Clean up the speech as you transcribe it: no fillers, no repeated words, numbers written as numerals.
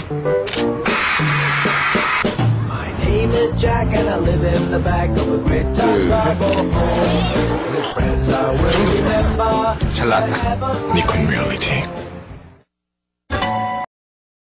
My name is Jack and I live in the back of a great Chicago home. With friends I will remember. ฉลาดนะ Nikon Reality